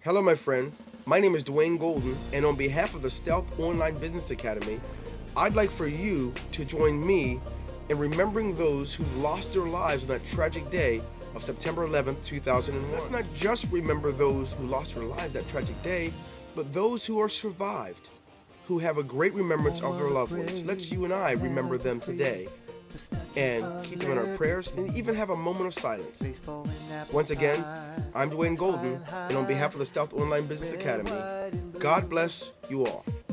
Hello, my friend. My name is Dwayne Golden, and on behalf of the Stealth Online Business Academy, I'd like for you to join me in remembering those who lost their lives on that tragic day of September 11th, 2001. Let's not just remember those who lost their lives that tragic day, but those who are survived, who have a great remembrance of their loved ones. Let's you and I remember them today and keep them in our prayers and even have a moment of silence. Once again, I'm Dwayne Golden, and on behalf of the Stealth Online Business Academy, God bless you all.